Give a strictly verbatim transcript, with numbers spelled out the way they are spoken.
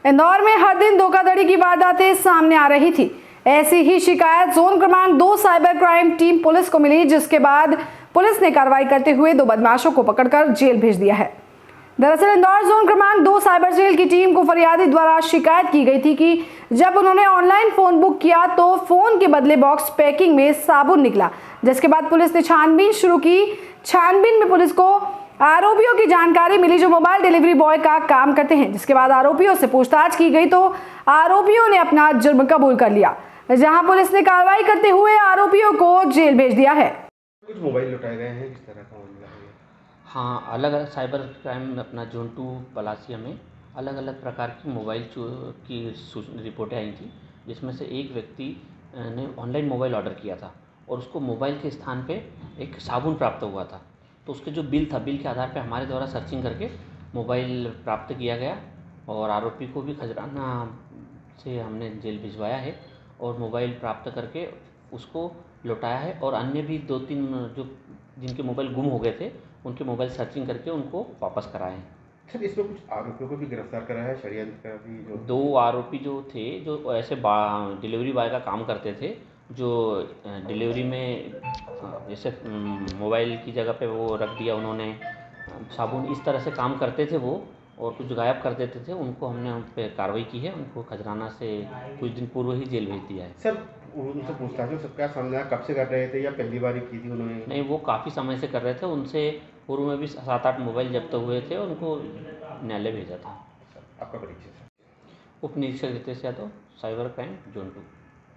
इंदौर में हर दिन धोखाधड़ी की वारदातें सामने आ रही थी। ऐसी ही शिकायत जोन क्रमांक दो साइबर क्राइम टीम पुलिस को मिली, जिसके बाद पुलिस ने कार्रवाई करते हुए दो बदमाशों को पकड़कर जेल भेज दिया है। दरअसल इंदौर जोन क्रमांक दो साइबर जेल की टीम को फरियादी द्वारा शिकायत की गई थी कि जब उन्होंने ऑनलाइन फोन बुक किया तो फोन के बदले बॉक्स पैकिंग में साबुन निकला, जिसके बाद पुलिस ने छानबीन शुरू की। छानबीन में पुलिस को आरोपियों की जानकारी मिली जो मोबाइल डिलीवरी बॉय का काम करते हैं, जिसके बाद आरोपियों से पूछताछ की गई तो आरोपियों ने अपना जुर्म कबूल कर लिया, जहां पुलिस ने कार्रवाई करते हुए आरोपियों को जेल भेज दिया है। कुछ मोबाइल लुटाए गए हैं, किस तरह का मामला है? हाँ, अलग अलग साइबर क्राइम अपना जोन टू पलासिया में अलग अलग प्रकार की मोबाइल की रिपोर्टें आई थी, जिसमें से एक व्यक्ति ने ऑनलाइन मोबाइल ऑर्डर किया था और उसको मोबाइल के स्थान पे एक साबुन प्राप्त हुआ था। तो उसके जो बिल था, बिल के आधार पे हमारे द्वारा सर्चिंग करके मोबाइल प्राप्त किया गया और आरोपी को भी खजराना से हमने जेल भिजवाया है और मोबाइल प्राप्त करके उसको लौटाया है। और अन्य भी दो तीन जो जिनके मोबाइल गुम हो गए थे, उनके मोबाइल सर्चिंग करके उनको वापस कराए हैं। सर, इसमें कुछ आरोपियों को भी गिरफ्तार करा है, षड्यंत्रकारी जो दो आरोपी जो थे, जो ऐसे डिलीवरी बॉय का काम करते थे, जो डिलीवरी में जैसे मोबाइल की जगह पे वो रख दिया उन्होंने साबुन, इस तरह से काम करते थे वो और कुछ गायब कर देते थे। उनको हमने उन पर कार्रवाई की है, उनको खजराना से कुछ दिन पूर्व ही जेल भेज दिया है। सर, उनसे पूछताछ में सब क्या सामने आया, कब से कर रहे थे या पहली बार की थी उन्होंने? नहीं, वो काफ़ी समय से कर रहे थे। उनसे पूर्व में भी सात आठ मोबाइल जब्त हुए थे, उनको न्यायालय भेजा था। आपका परिचय? उप निरीक्षक Ritesh Yadav, cyber crime zone to.